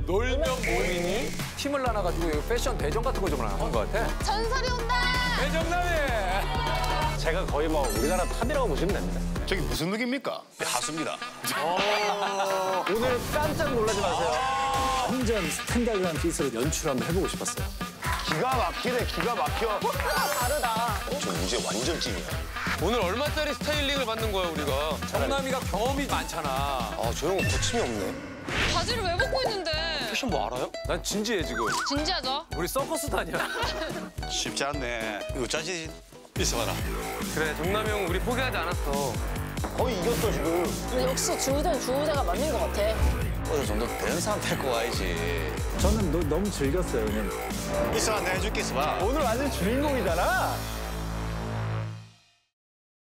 놀면 모이니? 팀을 나눠가지고 패션 대전 같은 거 좀 하는 것 같아. 전설이 온다! 대전남이! 제가 거의 뭐 우리나라 탑이라고 보시면 됩니다. 저기 무슨 룩입니까? 가수입니다. 오늘 깜짝 놀라지 마세요. 완전 스탠다드한 피스를 연출 한번 해보고 싶었어요. 기가 막히네, 기가 막혀. 포스가 다르다. 저 우재 완전 찐이야. 오늘 얼마짜리 스타일링을 받는 거야, 우리가? 정남이가 경험이 많잖아. 아, 저 형은 거침이 없네. 바지를 왜 벗고 있는데? 패션 뭐 알아요? 난 진지해, 지금. 진지하죠? 우리 서커스 다녀. 쉽지 않네. 이거 자신 있어봐라. 그래, 정남이 형 우리 포기하지 않았어. 거의 이겼어, 지금. 근데 역시 주우재는 주우재가 맞는 것 같아. 어느 정도 되는 사람 데리고 와야지. 저는 너무 즐겼어요, 그냥. 있어, 내가 해줄게, 있어봐. 오늘 완전 주인공이잖아.